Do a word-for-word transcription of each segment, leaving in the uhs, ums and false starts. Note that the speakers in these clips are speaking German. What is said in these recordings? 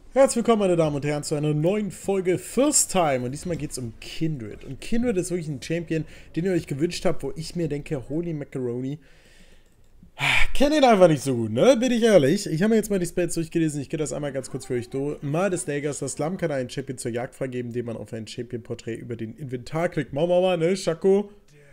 Herzlich willkommen, meine Damen und Herren, zu einer neuen Folge First Time. Und diesmal geht es um Kindred. Und Kindred ist wirklich ein Champion, den ihr euch gewünscht habt, wo ich mir denke, holy macaroni, kenne ihn einfach nicht so gut, ne? Bin ich ehrlich. Ich habe mir jetzt mal die Spells durchgelesen. Ich gehe das einmal ganz kurz für euch durch. Mal des Dagers, das Slum kann einen Champion zur Jagd freigeben, indem man auf ein Champion-Porträt über den Inventar klickt. Machen wir mal, ne, Schako?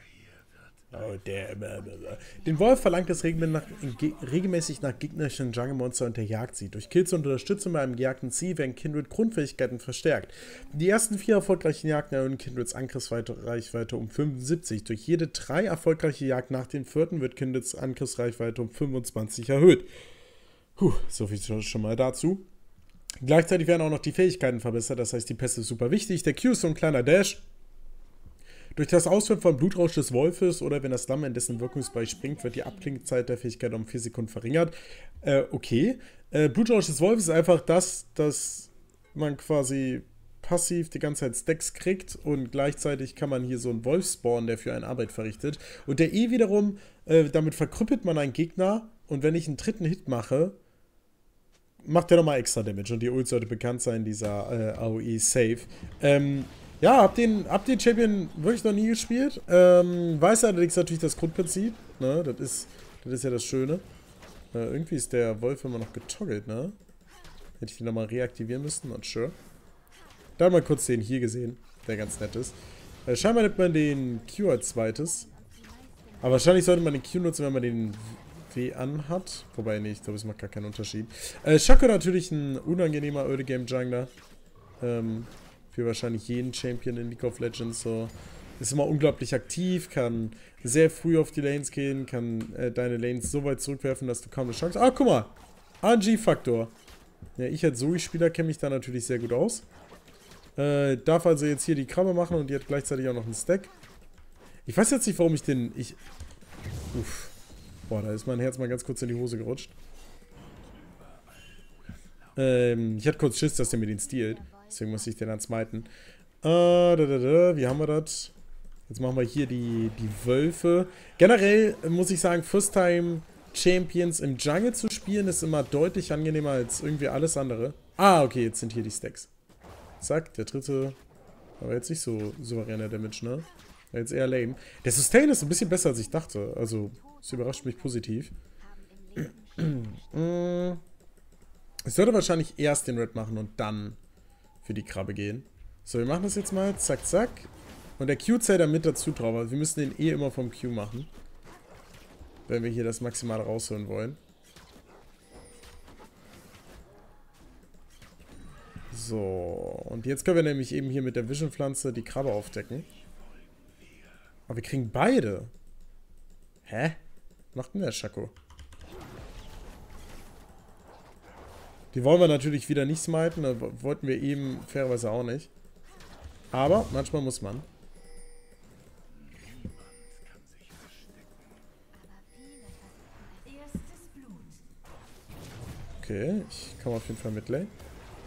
Oh, der. Den Wolf verlangt das nach, regelmäßig nach gegnerischen Jungle-Monster und der Jagd sie. Durch Kills und Unterstützung bei einem gejagten Ziel werden Kindred Grundfähigkeiten verstärkt. Die ersten vier erfolgreichen Jagden erhöhen Kindreds Angriffsreichweite um fünfundsiebzig. Durch jede drei erfolgreiche Jagd nach dem vierten wird Kindreds Angriffsreichweite um fünfundzwanzig erhöht. Puh, so viel schon mal dazu. Gleichzeitig werden auch noch die Fähigkeiten verbessert, das heißt, die Pässe ist super wichtig. Der Q ist so ein kleiner Dash. Durch das Ausführen von Blutrausch des Wolfes oder wenn das Slum in dessen Wirkungsbereich springt, wird die Abklingzeit der Fähigkeit um vier Sekunden verringert. Äh, okay. Äh, Blutrausch des Wolfes ist einfach das, dass man quasi passiv die ganze Zeit Stacks kriegt und gleichzeitig kann man hier so einen Wolf spawnen, der für einen Arbeit verrichtet. Und der E wiederum, äh, damit verkrüppelt man einen Gegner und wenn ich einen dritten Hit mache, macht der nochmal extra Damage und die Ult sollte bekannt sein, dieser äh, A O E-Save. Ähm, Ja, hab den, hab den Champion wirklich noch nie gespielt. Ähm, weiß allerdings natürlich das Grundprinzip. Ne? Das ist, das ist ja das Schöne. Äh, irgendwie ist der Wolf immer noch getoggelt, ne? Hätte ich den nochmal reaktivieren müssen, not sure. Da mal kurz den hier gesehen, der ganz nett ist. Äh, scheinbar nimmt man den Q als zweites. Aber wahrscheinlich sollte man den Q nutzen, wenn man den W anhat. Wobei, nee, ich glaube, es macht gar keinen Unterschied. Äh, Schako natürlich ein unangenehmer Early Game Jungler. Ähm... Für wahrscheinlich jeden Champion in League of Legends. So. Ist immer unglaublich aktiv, kann sehr früh auf die Lanes gehen, kann äh, deine Lanes so weit zurückwerfen, dass du kaum eine Chance hast. Ah, guck mal! R N G-Faktor. Ja, ich als Zoe-Spieler kenne mich da natürlich sehr gut aus. Äh, darf also jetzt hier die Krabbe machen und die hat gleichzeitig auch noch einen Stack. Ich weiß jetzt nicht, warum ich den... Ich. Uff. Boah, da ist mein Herz mal ganz kurz in die Hose gerutscht. Ähm, ich hatte kurz Schiss, dass der mir den stiehlt. Deswegen muss ich den dann smiten. Äh, da, da, da. Wie haben wir das? Jetzt machen wir hier die, die Wölfe. Generell muss ich sagen, First-Time-Champions im Jungle zu spielen, ist immer deutlich angenehmer als irgendwie alles andere. Ah, okay, jetzt sind hier die Stacks. Zack, der dritte. Aber jetzt nicht so souveräner Damage, ne? Jetzt eher lame. Der Sustain ist ein bisschen besser, als ich dachte. Also, es überrascht mich positiv. Ich sollte wahrscheinlich erst den Red machen und dann für die Krabbe gehen. So, wir machen das jetzt mal. Zack, zack. Und der Q zählt da mit dazu drauf. Also wir müssen den eh immer vom Q machen. Wenn wir hier das Maximale rausholen wollen. So. Und jetzt können wir nämlich eben hier mit der Vision-Pflanze die Krabbe aufdecken. Aber wir kriegen beide. Hä? Was macht denn der Schako? Die wollen wir natürlich wieder nicht smiten, da wollten wir eben fairerweise auch nicht. Aber manchmal muss man. Okay, ich komme auf jeden Fall mit Lane.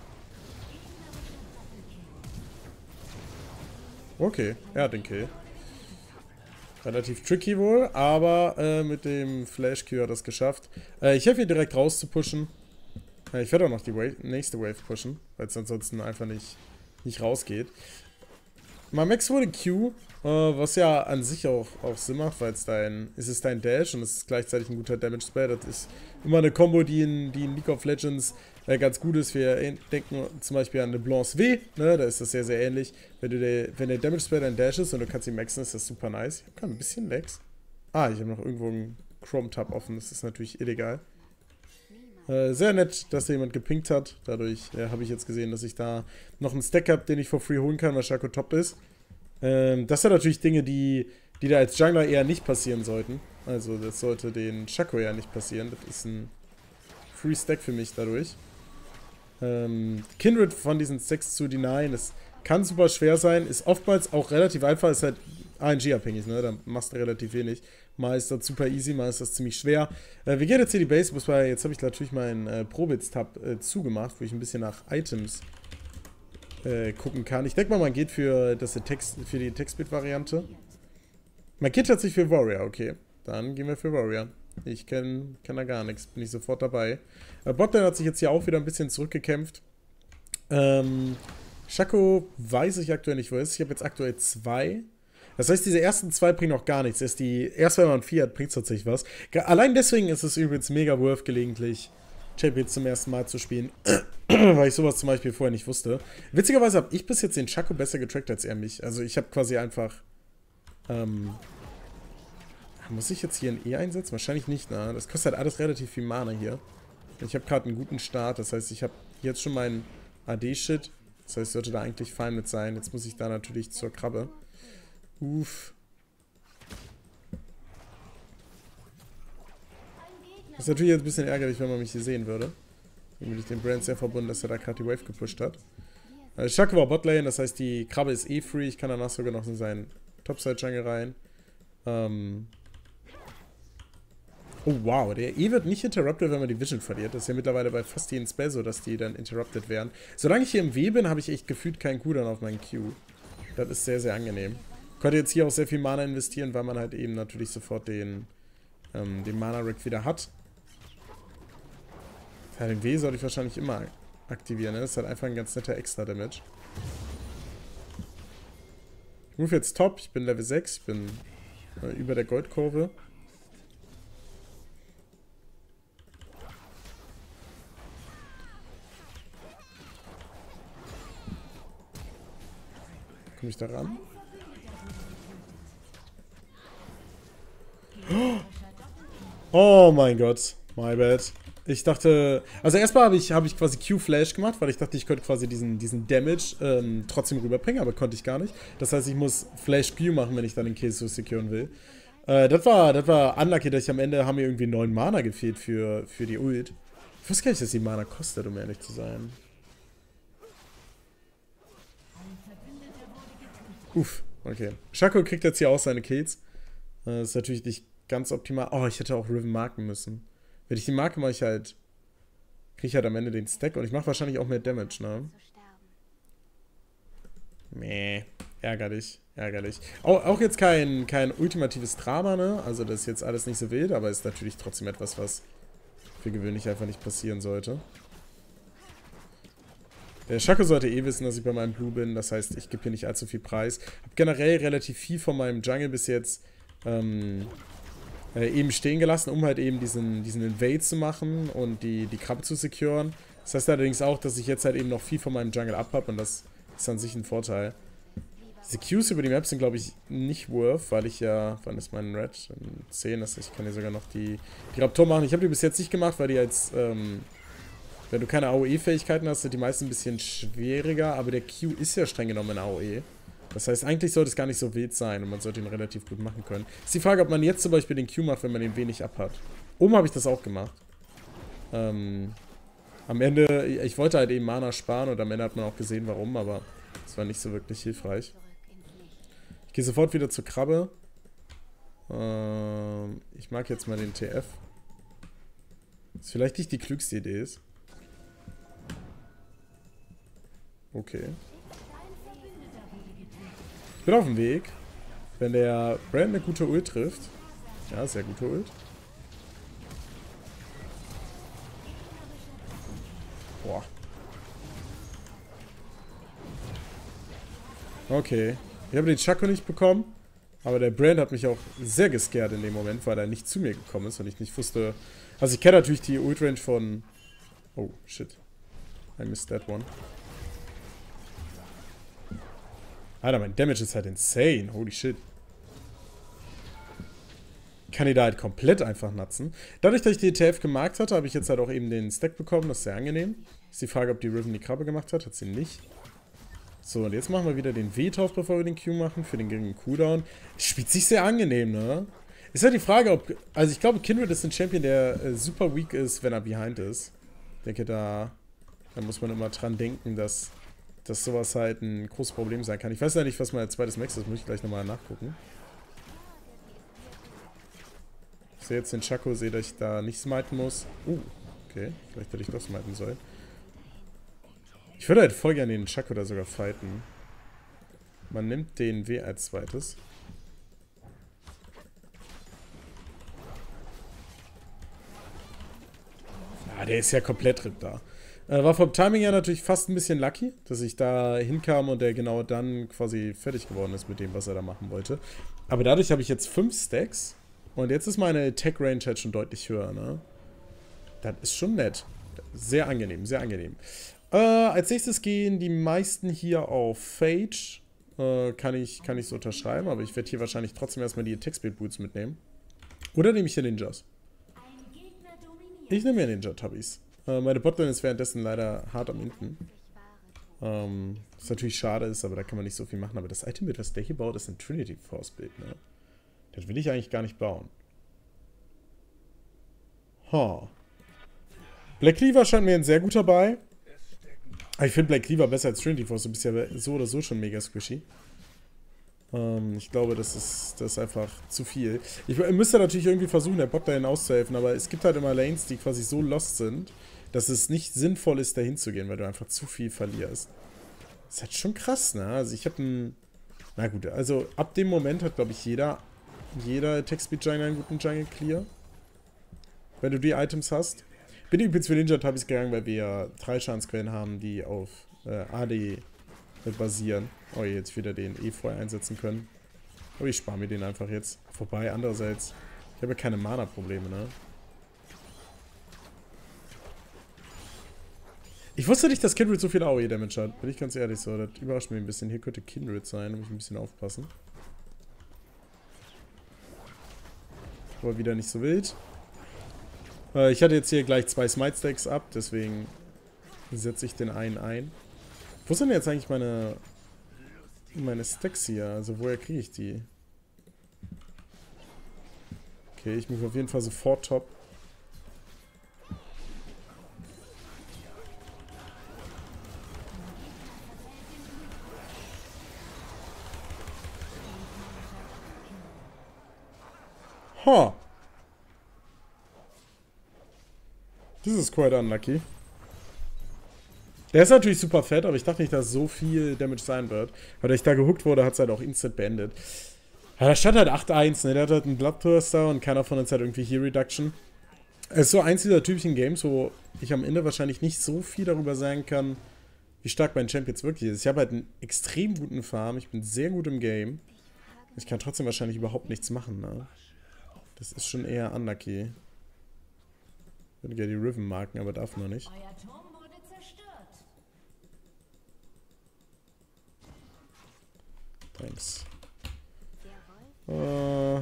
Okay, er hat den Kill. Relativ tricky wohl, aber äh, mit dem Flash-Q hat er es geschafft. Äh, ich helfe hier direkt raus zu pushen. Ich werde auch noch die Wave, nächste Wave pushen, weil es ansonsten einfach nicht, nicht rausgeht. Mal Max wurde Q, äh, was ja an sich auch, auch Sinn macht, weil es dein, es ist dein Dash und es ist gleichzeitig ein guter Damage-Spell. Das ist immer eine Combo, die in, die in League of Legends äh, ganz gut ist. Wir denken zum Beispiel an eine Blanche W, ne? Da ist das sehr, sehr ähnlich. Wenn, du der, wenn der Damage-Spell dein Dash ist und du kannst ihn maxen, ist das super nice. Ich habe ein bisschen Lags. Ah, ich habe noch irgendwo einen Chrome-Tab offen, das ist natürlich illegal. Äh, sehr nett, dass da jemand gepinkt hat. Dadurch äh, habe ich jetzt gesehen, dass ich da noch einen Stack habe, den ich for free holen kann, weil Schako top ist. Ähm, das sind natürlich Dinge, die, die da als Jungler eher nicht passieren sollten. Also das sollte den Schako eher nicht passieren. Das ist ein Free Stack für mich dadurch. Ähm, Kindred von diesen Stacks zu denyen, das kann super schwer sein. Ist oftmals auch relativ einfach, ist halt R N G-abhängig, ne? Da machst du relativ wenig. Mal ist das super easy, mal ist das ziemlich schwer. Äh, wir gehen jetzt hier die Base, muss man, jetzt habe ich natürlich meinen äh, Probits-Tab äh, zugemacht, wo ich ein bisschen nach Items äh, gucken kann. Ich denke mal, man geht für, das Text, für die Textbit-Variante. Man geht tatsächlich für Warrior, okay. Dann gehen wir für Warrior. Ich kenne kenn da gar nichts, bin ich sofort dabei. Äh, Botlane hat sich jetzt hier auch wieder ein bisschen zurückgekämpft. Ähm, Shaco weiß ich aktuell nicht, wo er ist. Ich habe jetzt aktuell zwei. Das heißt, diese ersten zwei bringen noch gar nichts. Erst, die, erst wenn man vier hat, bringt es tatsächlich was. Allein deswegen ist es übrigens mega worth, gelegentlich Champions zum ersten Mal zu spielen. Weil ich sowas zum Beispiel vorher nicht wusste. Witzigerweise habe ich bis jetzt den Shaco besser getrackt als er mich. Also ich habe quasi einfach... Ähm, muss ich jetzt hier ein E einsetzen? Wahrscheinlich nicht, ne? Das kostet halt alles relativ viel Mana hier. Ich habe gerade einen guten Start. Das heißt, ich habe jetzt schon meinen A D-Shit. Das heißt, ich sollte da eigentlich fein mit sein. Jetzt muss ich da natürlich zur Krabbe. Uff. Das ist natürlich jetzt ein bisschen ärgerlich, wenn man mich hier sehen würde. Dann bin ich dem Brand sehr verbunden, dass er da gerade die Wave gepusht hat. Also Shaco war Botlane, das heißt, die Krabbe ist eh free. Ich kann danach sogar noch in seinen Topside-Jungle rein. Ähm... Oh wow, der E wird nicht interrupted, wenn man die Vision verliert. Das ist ja mittlerweile bei fast jedem Spell so, dass die dann interrupted werden. Solange ich hier im W bin, habe ich echt gefühlt keinen Cooldown auf meinen Q. Das ist sehr, sehr angenehm. Ich konnte jetzt hier auch sehr viel Mana investieren, weil man halt eben natürlich sofort den, ähm, den Mana-Rack wieder hat. Ja, den W sollte ich wahrscheinlich immer aktivieren, ne? Das ist halt einfach ein ganz netter Extra-Damage. Ich move jetzt top, ich bin Level sechs, ich bin äh, über der Goldkurve. Komme ich da ran? Oh mein Gott. My bad. Ich dachte... Also erstmal habe ich, hab ich quasi Q-Flash gemacht, weil ich dachte, ich könnte quasi diesen, diesen Damage ähm, trotzdem rüberbringen, aber konnte ich gar nicht. Das heißt, ich muss Flash-Q machen, wenn ich dann den Case so securen will. Äh, das war, das war unlucky, dass ich am Ende haben mir irgendwie neun Mana gefehlt für, für die Ult. Ich wusste gar nicht, dass die Mana kostet, um ehrlich zu sein. Uff, okay. Shaco kriegt jetzt hier auch seine Kills. Das ist natürlich nicht ganz optimal. Oh, ich hätte auch Riven marken müssen. Wenn ich die marke, mache ich halt... Kriege ich halt am Ende den Stack und ich mache wahrscheinlich auch mehr Damage, ne? Meh, ärgerlich, ärgerlich. Auch, auch jetzt kein, kein ultimatives Drama, ne? Also das ist jetzt alles nicht so wild, aber ist natürlich trotzdem etwas, was für gewöhnlich einfach nicht passieren sollte. Der Shaco sollte eh wissen, dass ich bei meinem Blue bin. Das heißt, ich gebe hier nicht allzu viel Preis. Hab generell relativ viel von meinem Jungle bis jetzt ähm, äh, eben stehen gelassen, um halt eben diesen, diesen Invade zu machen und die, die Krabbe zu securen. Das heißt allerdings auch, dass ich jetzt halt eben noch viel von meinem Jungle ab habe und das ist an sich ein Vorteil. Diese Qs über die Maps sind, glaube ich, nicht worth, weil ich ja... Wann ist mein Red? zehn, das heißt, ich kann hier sogar noch die, die Raptor machen. Ich habe die bis jetzt nicht gemacht, weil die als... Ähm, Wenn du keine A O E-Fähigkeiten hast, sind die meisten ein bisschen schwieriger, aber der Q ist ja streng genommen in A O E. Das heißt, eigentlich sollte es gar nicht so wild sein und man sollte ihn relativ gut machen können. Ist die Frage, ob man jetzt zum Beispiel den Q macht, wenn man den wenig abhat. Oben habe ich das auch gemacht. Ähm, am Ende, ich wollte halt eben Mana sparen und am Ende hat man auch gesehen, warum, aber es war nicht so wirklich hilfreich. Ich gehe sofort wieder zur Krabbe. Ähm, ich mag jetzt mal den T F. Was vielleicht nicht die klügste Idee ist. Okay. Ich bin auf dem Weg. Wenn der Brand eine gute Ult trifft. Ja, sehr gute Ult. Boah. Okay. Ich habe den Shaco nicht bekommen. Aber der Brand hat mich auch sehr gescared in dem Moment, weil er nicht zu mir gekommen ist und ich nicht wusste... Also ich kenne natürlich die Ult-Range von... Oh, shit. I missed that one. Alter, mein Damage ist halt insane. Holy shit. Kann die da halt komplett einfach nutzen. Dadurch, dass ich die E T F gemarkt hatte, habe ich jetzt halt auch eben den Stack bekommen. Das ist sehr angenehm. Ist die Frage, ob die Riven die Krabbe gemacht hat. Hat sie nicht. So, und jetzt machen wir wieder den W-Tauf, bevor wir den Q machen. Für den geringen Cooldown. Spielt sich sehr angenehm, ne? Ist halt die Frage, ob... Also ich glaube, Kindred ist ein Champion, der äh, super weak ist, wenn er behind ist. Ich denke, da, da muss man immer dran denken, dass... dass sowas halt ein großes Problem sein kann. Ich weiß ja nicht, was mein zweites Max ist, muss ich gleich nochmal nachgucken. Ich sehe jetzt den Shaco, sehe, dass ich da nicht smiten muss. Uh, okay. Vielleicht hätte ich doch smiten sollen. Ich würde halt voll gerne den Shaco da sogar fighten. Man nimmt den W als zweites. Ah, der ist ja komplett R I P da. Äh, war vom Timing her natürlich fast ein bisschen lucky, dass ich da hinkam und der genau dann quasi fertig geworden ist mit dem, was er da machen wollte. Aber dadurch habe ich jetzt fünf Stacks und jetzt ist meine Attack-Range halt schon deutlich höher, ne? Das ist schon nett. Sehr angenehm, sehr angenehm. Äh, als nächstes gehen die meisten hier auf Phage. Äh, kann ich, kann ich so unterschreiben, aber ich werde hier wahrscheinlich trotzdem erstmal die Attack-Speed-Boots mitnehmen. Oder nehme ich hier Ninjas? Ich nehme ja Ninja-Tubbys. Äh, meine Botlane ist währenddessen leider hart am Hinten. Ähm, was natürlich schade ist, aber da kann man nicht so viel machen. Aber das Item-Bild, was der hier baut, ist ein Trinity-Force-Bild, ne? Das will ich eigentlich gar nicht bauen. Ha. Huh. Black Cleaver scheint mir ein sehr guter Buy. Ich finde Black Cleaver besser als Trinity Force. Du bist ja so oder so schon mega squishy. Ähm, ich glaube, das ist, das ist einfach zu viel. Ich müsste natürlich irgendwie versuchen, der Botlane auszuhelfen, aber es gibt halt immer Lanes, die quasi so lost sind, dass es nicht sinnvoll ist, dahin zu gehen, weil du einfach zu viel verlierst. Das ist halt schon krass, ne? Also ich habe einen... Na gut, also ab dem Moment hat, glaube ich, jeder, jeder Attack-Speed-Jungle einen guten Jungle Clear. Wenn du die Items hast. Bin übrigens für Ninja-Tubbys gegangen, weil wir ja drei Schadensquellen haben, die auf äh, A D basieren. Oh, jetzt wieder den Efeu einsetzen können. Aber ich spare mir den einfach jetzt. Vorbei, andererseits. Ich habe ja keine Mana-Probleme, ne? Ich wusste nicht, dass Kindred so viel A O E-Damage hat. Bin ich ganz ehrlich so. Das überrascht mich ein bisschen. Hier könnte Kindred sein. Da muss ich ein bisschen aufpassen. Aber wieder nicht so wild. Äh, ich hatte jetzt hier gleich zwei Smite-Stacks ab. Deswegen setze ich den einen ein. Wo sind denn jetzt eigentlich meine, meine Stacks hier? Also woher kriege ich die? Okay, ich move auf jeden Fall sofort top. Huh. This is quite unlucky. Der ist natürlich super fett, aber ich dachte nicht, dass so viel Damage sein wird. Weil ich da gehuckt wurde, hat es halt auch instant beendet. Ja, da stand halt acht eins, ne? Der hat halt einen Bloodthirster und keiner von uns hat irgendwie Heal Reduction. Es ist so eins dieser typischen Games, wo ich am Ende wahrscheinlich nicht so viel darüber sagen kann, wie stark mein Champ jetzt wirklich ist. Ich habe halt einen extrem guten Farm, ich bin sehr gut im Game. Ich kann trotzdem wahrscheinlich überhaupt nichts machen, ne? Das ist schon eher unlucky. Ich würde gerne die Riven marken, aber darf noch nicht. Thanks. Uh.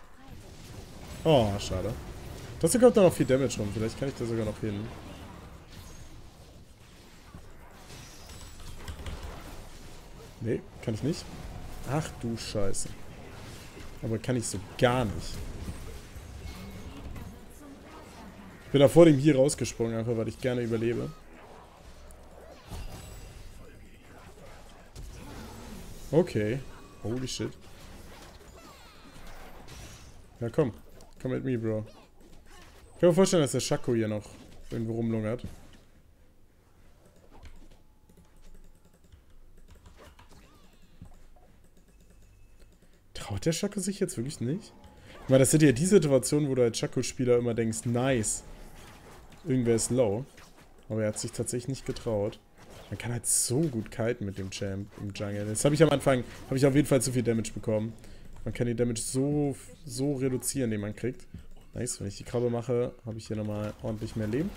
Oh, schade. Das hier kommt da noch viel Damage rum. Vielleicht kann ich da sogar noch hin. Nee, kann ich nicht. Ach du Scheiße. Aber kann ich so gar nicht. Ich bin da vor dem hier rausgesprungen, einfach weil ich gerne überlebe. Okay. Holy shit. Ja, komm. Komm mit mir, Bro. Ich kann mir vorstellen, dass der Shaco hier noch irgendwo rumlungert. Traut der Shaco sich jetzt wirklich nicht? Ich meine, das sind ja die Situationen, wo du als Shaco-Spieler immer denkst, nice. Irgendwer ist low. Aber er hat sich tatsächlich nicht getraut. Man kann halt so gut kiten mit dem Champ im Jungle. Jetzt habe ich am Anfang, habe ich auf jeden Fall zu viel Damage bekommen. Man kann die Damage so, so reduzieren, den man kriegt. Nice, wenn ich die Krabbe mache, habe ich hier nochmal ordentlich mehr Leben.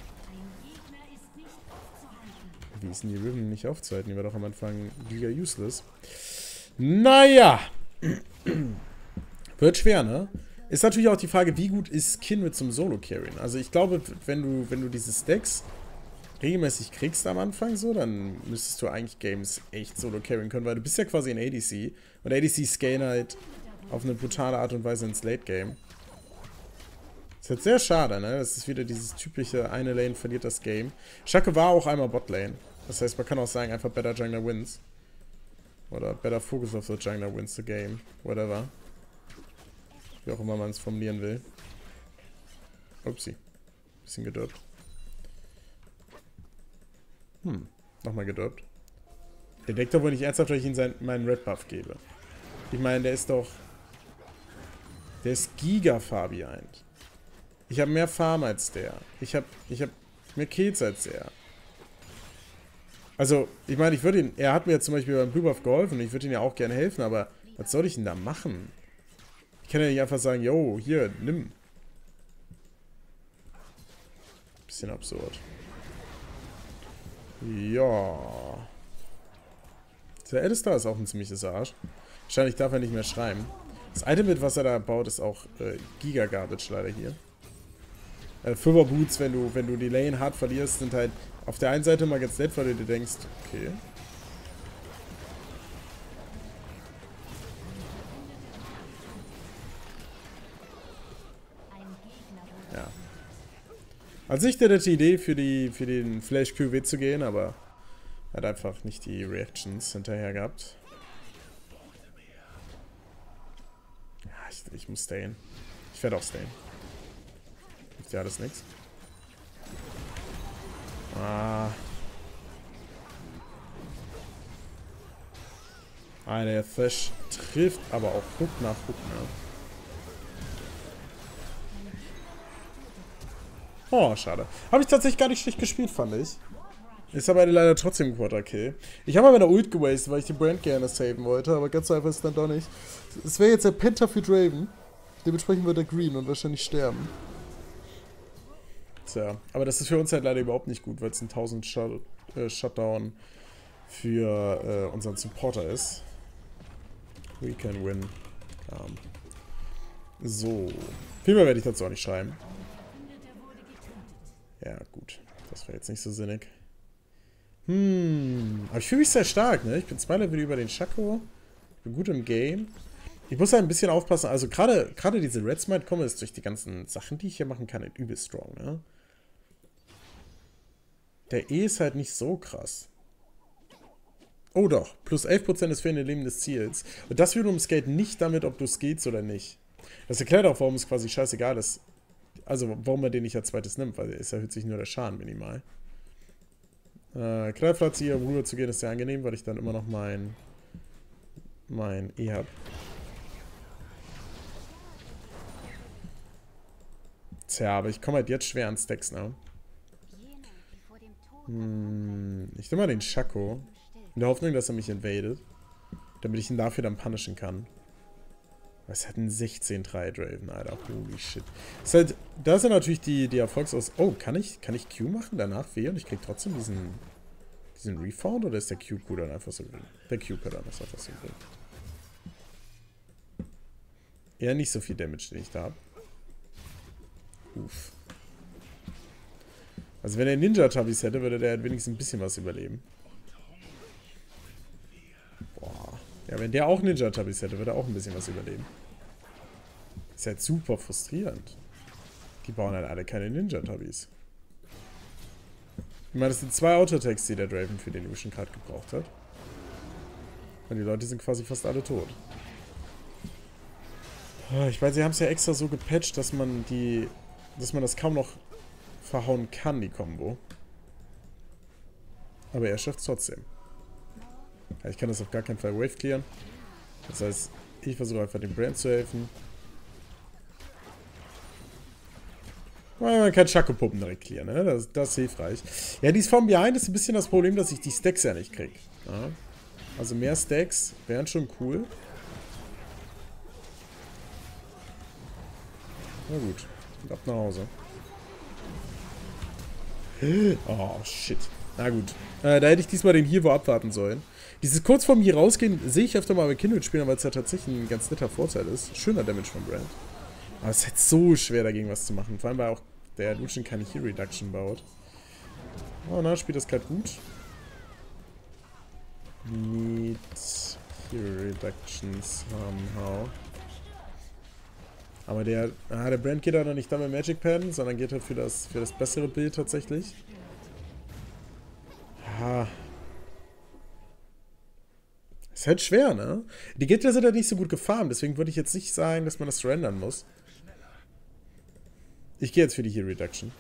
Wie ist denn die Riven nicht aufzuhalten? Die war doch am Anfang giga useless. Naja. Wird schwer, ne? Ist natürlich auch die Frage, wie gut ist Kindred zum Solo-Carryen? Also ich glaube, wenn du, wenn du diese Stacks regelmäßig kriegst am Anfang so, dann müsstest du eigentlich Games echt Solo-Carryen können, weil du bist ja quasi ein A D C. Und A D C scalen halt auf eine brutale Art und Weise ins Late-Game. Ist jetzt sehr schade, ne? Das ist wieder dieses typische, eine Lane verliert das Game. Shaco war auch einmal Bot-Lane. Das heißt, man kann auch sagen, einfach better Jungler wins. Oder better focus of the Jungler wins the game. Whatever. Wie auch immer man es formulieren will. Upsi. Bisschen gedurbt. Hm. Nochmal gedurbt. Der denkt doch wohl nicht ernsthaft, dass ich ihm seinen, meinen Red Buff gebe. Ich meine, der ist doch... Der ist Giga-Fabiant. Ich habe mehr Farm als der. Ich habe ich hab mehr Kills als der. Also, ich meine, ich würde ihn, er hat mir jetzt zum Beispiel beim Blue Buff geholfen und ich würde ihm ja auch gerne helfen, aber was soll ich denn da machen? Ich kann ja nicht einfach sagen, yo, hier, nimm. Bisschen absurd. Ja. Der Alistar ist auch ein ziemliches Arsch. Wahrscheinlich darf er nicht mehr schreiben. Das Item, mit was er da baut, ist auch äh, Giga-Garbage leider hier. Äh, Fünfer Boots, wenn du, wenn du die Lane hart verlierst, sind halt auf der einen Seite mal ganz nett, weil du dir denkst, okay. Ja. An sich der nette Idee, für, die, für den Flash Q W zu gehen, aber hat einfach nicht die Reactions hinterher gehabt. Ja, ich, ich muss stayen. Ich werde auch stayen. Hilft ja alles nix. Ah. Ah, der Flash trifft aber auch Hook nach Hook, ne? Oh, schade. Habe ich tatsächlich gar nicht schlecht gespielt, fand ich. Ist aber leider trotzdem ein Quarter-Kill. Ich habe aber eine Ult gewastet, weil ich die Brand gerne saven wollte, aber ganz so einfach ist es dann doch nicht. Es wäre jetzt der Penta für Draven. Dementsprechend wird er green und wahrscheinlich sterben. Tja, aber das ist für uns halt leider überhaupt nicht gut, weil es ein tausend Shut äh, Shutdown für äh, unseren Supporter ist. We can win. Um. So. Viel mehr werde ich dazu auch nicht schreiben. Ja, gut. Das wäre jetzt nicht so sinnig. Hm. Aber ich fühle mich sehr stark, ne? Ich bin zwei Level über den Shaco. Ich bin gut im Game. Ich muss halt ein bisschen aufpassen. Also gerade gerade diese Red Smite kommen ist durch die ganzen Sachen, die ich hier machen kann, übel strong, ne? Der E ist halt nicht so krass. Oh doch. Plus elf Prozent des fehlenden Leben des Ziels. Und das wiederum skate nicht damit, ob du skillst oder nicht. Das erklärt auch, warum es quasi scheißegal ist. Also, warum er den nicht als zweites nimmt, weil es erhöht sich nur der Schaden minimal. Äh, Knallplatz hier rüber zu gehen ist sehr angenehm, weil ich dann immer noch mein mein E habe. Tja, aber ich komme halt jetzt schwer an Stacks, ne? Hm, ich nehme mal den Shaco. In der Hoffnung, dass er mich invadet. Damit ich ihn dafür dann punishen kann. Was hat ein sechzehn drei Draven, Alter? Holy shit. Das ist halt, da ist ja natürlich die, die Erfolgsaus... Oh, kann ich, kann ich Q machen, danach W und ich krieg trotzdem diesen, diesen Refound? Oder ist der Q-Q dann einfach so grün? Der Q-Q dann ist einfach so grün. Eher nicht so viel Damage, den ich da habe. Uff. Also wenn er Ninja-Tabis hätte, würde der halt wenigstens ein bisschen was überleben. Boah. Ja, wenn der auch Ninja-Tabis hätte, würde er auch ein bisschen was überleben. Ist halt super frustrierend. Die bauen halt alle keine Ninja-Tabis. Ich meine, das sind zwei Auto-Attacks, die der Draven für den Lucian gerade gebraucht hat. Und die Leute sind quasi fast alle tot. Ich meine, sie haben es ja extra so gepatcht, dass man die... dass man das kaum noch verhauen kann, die Combo. Aber er schafft es trotzdem. Ja, ich kann das auf gar keinen Fall Wave clearen. Das heißt, ich versuche einfach dem Brand zu helfen. Man kann Shaco-Puppen direkt clearen, ne? Das, das ist hilfreich. Ja, dieses From Behind ist ein bisschen das Problem, dass ich die Stacks ja nicht kriege. Ja? Also mehr Stacks wären schon cool. Na gut, und ab nach Hause. Oh, shit. Na gut. Äh, da hätte ich diesmal den Hero abwarten sollen. Dieses kurz vorm hier rausgehen sehe ich öfter mal bei Kindred spielen, weil es ja tatsächlich ein ganz netter Vorteil ist. Schöner Damage von Brand. Aber es ist halt so schwer dagegen was zu machen. Vor allem, weil auch der Lucian keine Hero Reduction baut. Oh, na, spielt das gerade gut. Need Hero Reductions somehow. Aber der, ah, der Brand geht halt noch nicht da mit Magic Pen, sondern geht halt für das, für das bessere Bild tatsächlich. Ja. Ist halt schwer, ne? Die Gegner sind halt nicht so gut gefarmt, deswegen würde ich jetzt nicht sagen, dass man das surrendern muss. Ich gehe jetzt für die Hero Reduction.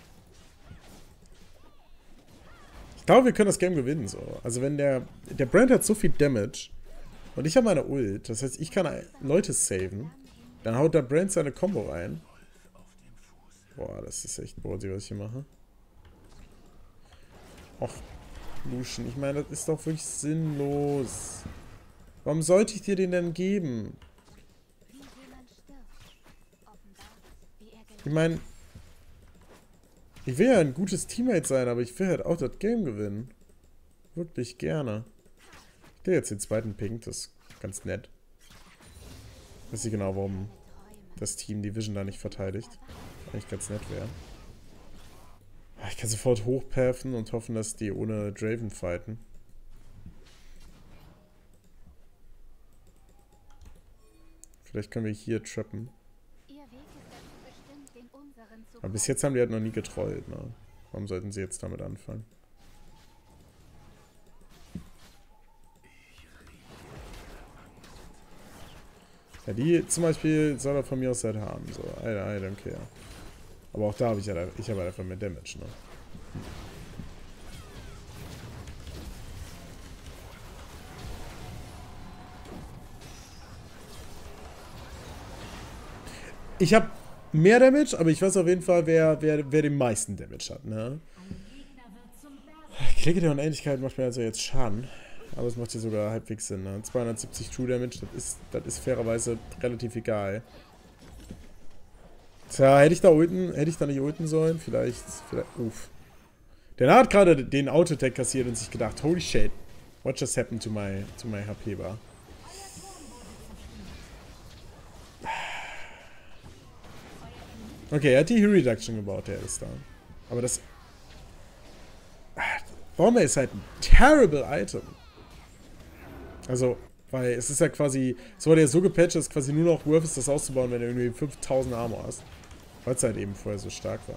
Ich glaube, wir können das Game gewinnen, so. Also wenn der, der Brand hat so viel Damage und ich habe meine Ult, das heißt, ich kann Leute saven. Dann haut der Brand seine Combo rein. Boah, das ist echt ballsy, was ich hier mache. Och. Lucian. Ich meine, das ist doch wirklich sinnlos. Warum sollte ich dir den denn geben? Ich meine, ich will ja ein gutes Teammate sein, aber ich will halt auch das Game gewinnen. Wirklich gerne. Ich will jetzt den zweiten Pink, das ist ganz nett. Ich weiß nicht genau, warum das Team die Vision da nicht verteidigt. Eigentlich ganz nett wäre. Ich kann sofort hochpathen und hoffen, dass die ohne Draven fighten. Vielleicht können wir hier trappen. Aber bis jetzt haben die halt noch nie getrollt, ne? Warum sollten sie jetzt damit anfangen? Ja, die zum Beispiel soll er von mir aus halt haben. So, I, I don't care. Aber auch da habe ich ja, ich habe einfach mehr Damage, ne? Hm. Ich habe mehr Damage, aber ich weiß auf jeden Fall, wer, wer, wer den meisten Damage hat, ne? Klicke der Unendlichkeit macht mir also jetzt Schaden. Aber es macht hier sogar halbwegs Sinn, ne? zweihundertsiebzig True Damage, das ist, das ist fairerweise relativ egal. Tja, hätte ich da ulten, hätte ich da nicht ulten sollen? Vielleicht, vielleicht, uff. Der hat gerade den Auto-Attack kassiert und sich gedacht, holy shit, what just happened to my, to my H P-Bar? Okay, er hat die Hero Reduction gebaut, der ist da. Aber das... Bombe ist halt ein terrible Item. Also, weil es ist ja quasi... Es wurde ja so gepatcht, dass es quasi nur noch worth ist, das auszubauen, wenn du irgendwie fünftausend Armor hast. Weil es halt eben vorher so stark war.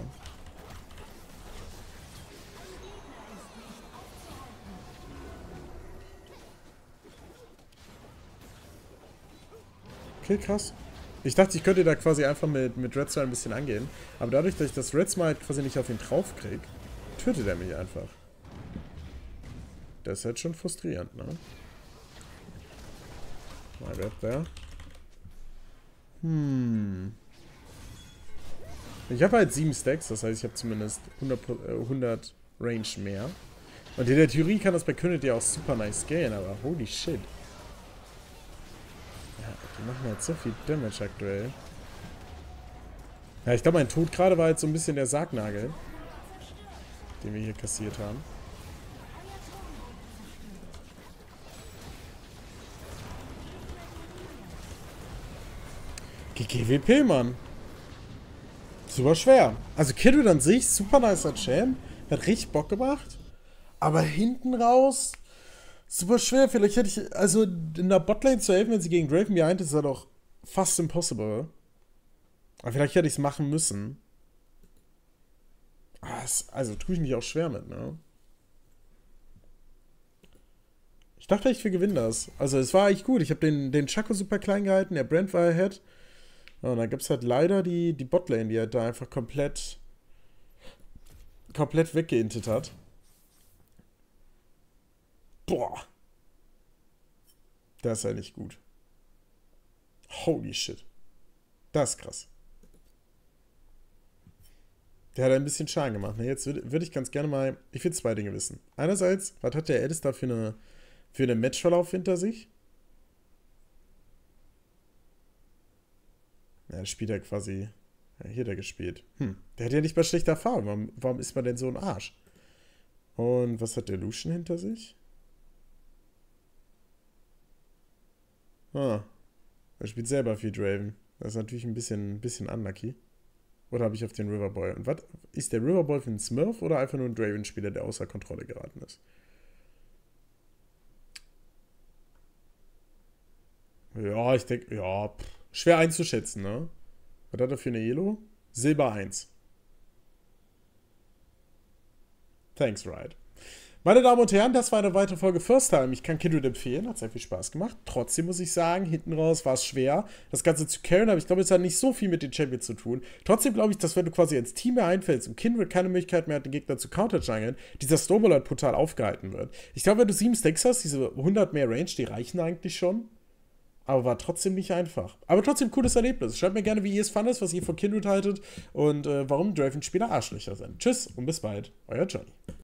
Okay, krass. Ich dachte, ich könnte da quasi einfach mit, mit Red Smite ein bisschen angehen. Aber dadurch, dass ich das Red Smite quasi nicht auf ihn drauf kriege, tötet er mich einfach. Das ist halt schon frustrierend, ne? My bad there. Hm. Ich habe halt sieben Stacks, das heißt, ich habe zumindest hundert, äh, hundert Range mehr. Und in der Theorie kann das bei König ja auch super nice gehen, aber holy shit. Ja, die machen halt so viel Damage aktuell. Ja, ich glaube, mein Tod gerade war jetzt so ein bisschen der Sargnagel, den wir hier kassiert haben. G G W P, Mann. Super schwer. Also Kindred an sich, super nicer Champ. Hat richtig Bock gemacht. Aber hinten raus, super schwer. Vielleicht hätte ich, also in der Botlane zu helfen, wenn sie gegen Draven behind ist, ist ja doch fast impossible. Aber vielleicht hätte ich es machen müssen. Also tue ich mich auch schwer mit, ne? Ich dachte echt, wir gewinnen das. Also es war echt gut. Ich habe den, den Chaco super klein gehalten, der Brand war ahead. Ja, und dann gibt es halt leider die, die Botlane, die halt da einfach komplett komplett weggeintet hat. Boah. Das ist halt nicht gut. Holy shit. Das ist krass. Der hat ein bisschen Schaden gemacht. Ne? Jetzt würde würd ich ganz gerne mal... Ich will zwei Dinge wissen. Einerseits, was hat der Edis da für eine, für einen Matchverlauf hinter sich? Ja, der spielt ja quasi... Ja, hier hat er gespielt. Hm, der hat ja nicht mal schlechte Erfahrung. Warum, warum ist man denn so ein Arsch? Und was hat der Lucian hinter sich? Ah, er spielt selber viel Draven. Das ist natürlich ein bisschen, ein bisschen unlucky. Oder habe ich auf den Riverboy? Und was ist der Riverboy für ein Smurf oder einfach nur ein Draven-Spieler, der außer Kontrolle geraten ist? Ja, ich denke, ja, pff, schwer einzuschätzen, ne? Was hat er für eine Elo? Silber eins. Thanks, Ride. Meine Damen und Herren, das war eine weitere Folge First Time. Ich kann Kindred empfehlen, hat sehr viel Spaß gemacht. Trotzdem muss ich sagen, hinten raus war es schwer, das Ganze zu carryen, aber ich glaube, es hat nicht so viel mit den Champions zu tun. Trotzdem glaube ich, dass wenn du quasi ins Team mehr einfällst und Kindred keine Möglichkeit mehr hat, den Gegner zu counterjungeln, dieser Snowball halt brutal aufgehalten wird. Ich glaube, wenn du sieben Stacks hast, diese hundert mehr Range, die reichen eigentlich schon. Aber war trotzdem nicht einfach. Aber trotzdem cooles Erlebnis. Schreibt mir gerne, wie ihr es fandet, was ihr von Kindred haltet und äh, warum Draven-Spieler Arschlöcher sind. Tschüss und bis bald. Euer Johnny.